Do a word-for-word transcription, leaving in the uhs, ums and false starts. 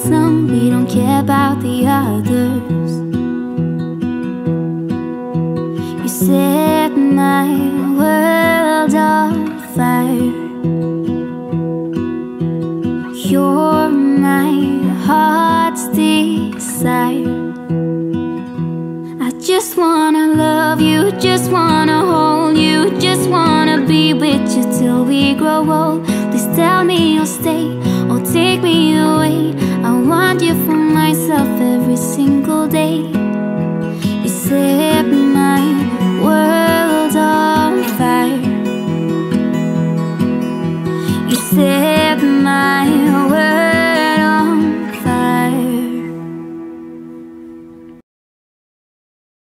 some, we don't care about the others. You set my world on fire. You're my heart's desire. I just wanna love you, just wanna hold you, just wanna be with you till we grow old.